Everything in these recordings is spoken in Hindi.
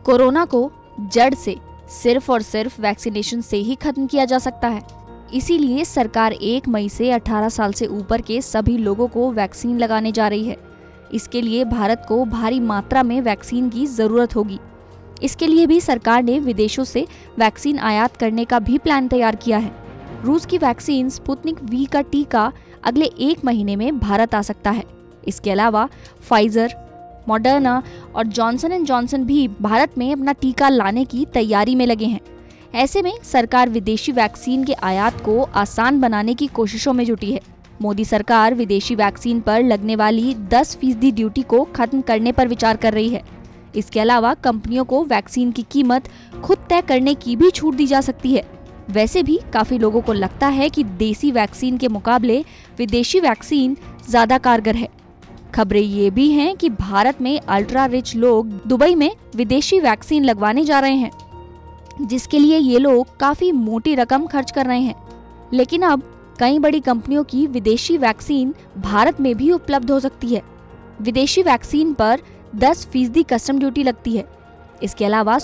कोरोना को जड़ से सिर्फ और सिर्फ वैक्सीनेशन से ही खत्म किया जा सकता है। इसीलिए सरकार 1 मई से 18 साल से ऊपर के सभी लोगों को वैक्सीन लगाने जा रही है। इसके लिए भारत को भारी मात्रा में वैक्सीन की जरूरत होगी। इसके लिए भी सरकार ने विदेशों से वैक्सीन आयात करने का भी प्लान तैयार किया है। रूस की वैक्सीन स्पुतनिक वी का टीका अगले 1 महीने में भारत आ सकता है। इसके अलावा फाइजर, मॉडर्ना और जॉनसन एंड जॉनसन भी भारत में अपना टीका लाने की तैयारी में लगे हैं। ऐसे में सरकार विदेशी वैक्सीन के आयात को आसान बनाने की कोशिशों में जुटी है। मोदी सरकार विदेशी वैक्सीन पर लगने वाली 10% ड्यूटी को खत्म करने पर विचार कर रही है। इसके अलावा कंपनियों को वैक्सीन की कीमत खुद तय करने की भी छूट दी जा सकती है। वैसे भी काफी लोगों को लगता है कि देसी वैक्सीन के मुकाबले विदेशी वैक्सीन ज्यादा कारगर है। खबरें ये भी हैं कि भारत में अल्ट्रा रिच लोग दुबई में विदेशी वैक्सीन लगवाने जा रहे हैं, जिसके लिए ये लोग काफी मोटी रकम खर्च कर रहे हैं। लेकिन अब कई बड़ी कंपनियों की विदेशी वैक्सीन भारत में भी उपलब्ध हो सकती है। विदेशी वैक्सीन पर 10% कस्टम ड्यूटी लगती है। इसके अलावा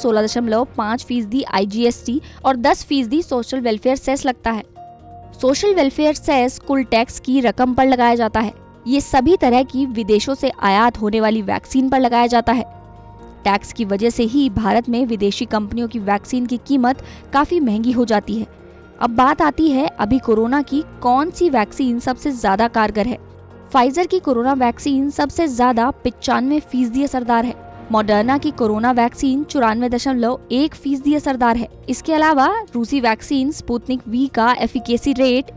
16.5% IGST और 10% सोशल वेलफेयर सेस लगता है। सोशल वेलफेयर सेस कुल टैक्स की रकम पर लगाया जाता है। ये सभी तरह की विदेशों से आयात होने वाली वैक्सीन पर लगाया जाता है। टैक्स की वजह से ही भारत में विदेशी कंपनियों की वैक्सीन की कीमत काफी महंगी हो जाती है। अब बात आती है अभी कोरोना की कौन सी वैक्सीन सबसे ज्यादा कारगर है। फाइजर की कोरोना वैक्सीन सबसे ज्यादा 95% असरदार है। मॉडर्ना की कोरोना वैक्सीन 94.1% असरदार है। इसके अलावा रूसी वैक्सीन स्पुतनिक वी का एफिकेसी रेट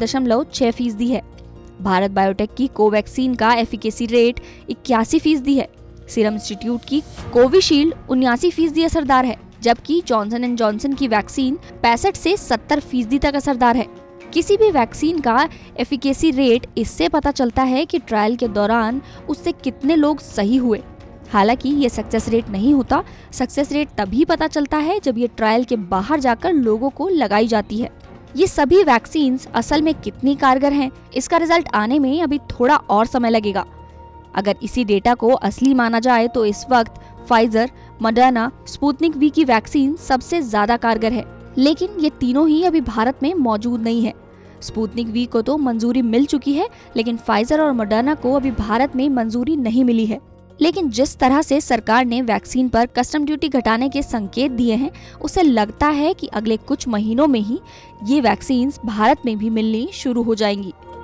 91.6% है। भारत बायोटेक की कोवैक्सीन का एफिकेसी रेट 81% है। सीरम इंस्टीट्यूट की कोविशील्ड 79% असरदार है, जबकि जॉनसन एंड जॉनसन की वैक्सीन 65 से 70% तक असरदार है। किसी भी वैक्सीन का एफिकेसी रेट इससे पता चलता है कि ट्रायल के दौरान उससे कितने लोग सही हुए। हालांकि ये सक्सेस रेट नहीं होता। सक्सेस रेट तभी पता चलता है जब ये ट्रायल के बाहर जाकर लोगों को लगाई जाती है। ये सभी वैक्सीन्स असल में कितनी कारगर हैं, इसका रिजल्ट आने में अभी थोड़ा और समय लगेगा। अगर इसी डेटा को असली माना जाए तो इस वक्त फाइजर, मॉडर्ना, स्पुतनिक वी की वैक्सीन सबसे ज्यादा कारगर है। लेकिन ये तीनों ही अभी भारत में मौजूद नहीं है। स्पुतनिक वी को तो मंजूरी मिल चुकी है, लेकिन फाइजर और मॉडर्ना को अभी भारत में मंजूरी नहीं मिली है। लेकिन जिस तरह से सरकार ने वैक्सीन पर कस्टम ड्यूटी घटाने के संकेत दिए हैं, उससे लगता है कि अगले कुछ महीनों में ही ये वैक्सीन्स भारत में भी मिलनी शुरू हो जाएंगी।